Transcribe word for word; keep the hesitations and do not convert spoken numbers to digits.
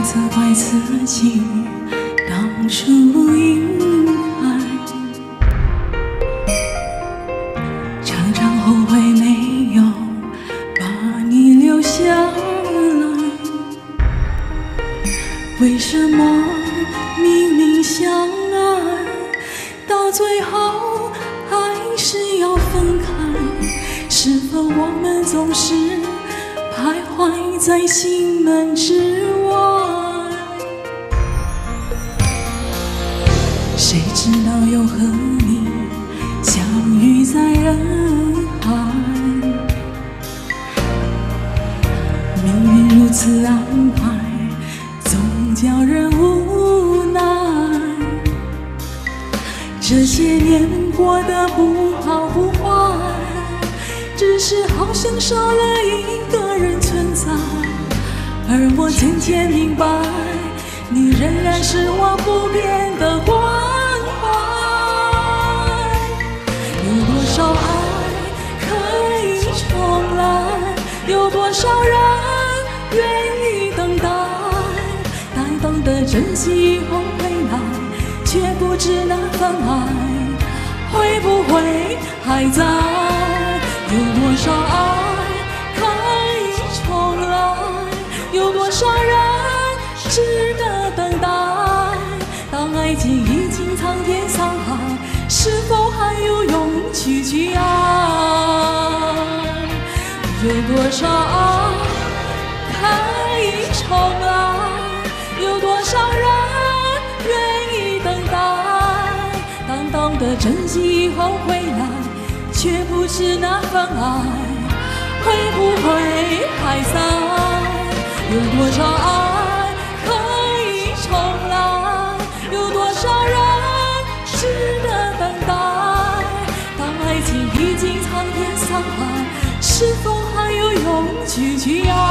责怪自己当初应该，常常后悔没有把你留下来。为什么明明相爱，到最后还是要分开？是否我们总是徘徊在心门之外？谁知道又和你相遇在人海，命运如此安排，总叫人无奈。这些年过得不好不坏，只是好像少了一个人存在，而我渐渐明白，你仍然是我不变的关怀。有多少爱可以重来？有多少人愿意等待？该懂得珍惜后回来，却不知那份爱会不会还在？有多少爱可以重来？有多少人值得等待？当爱情已经苍天沧海，是否还有勇气去爱？有多少爱可以重来？有多少人愿意等待？当懂得珍惜以后回来，却不知那份爱会不会还在？有多少爱可以重来？有多少人值得等待？当爱情已经苍天沧海，是否还有勇气去爱？